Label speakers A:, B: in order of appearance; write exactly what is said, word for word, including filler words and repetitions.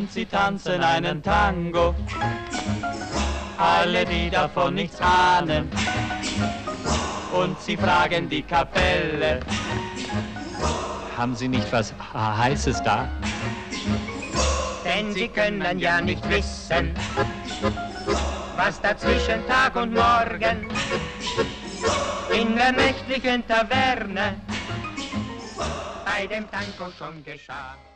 A: und sie tanzen einen Tango. Alle, die davon nichts ahnen, und sie fragen die Kapelle: Haben Sie nicht was Heißes da? Denn sie können ja nicht wissen, was dazwischen Tag und Morgen in der nächtlichen Taverne bei dem Tango schon geschah.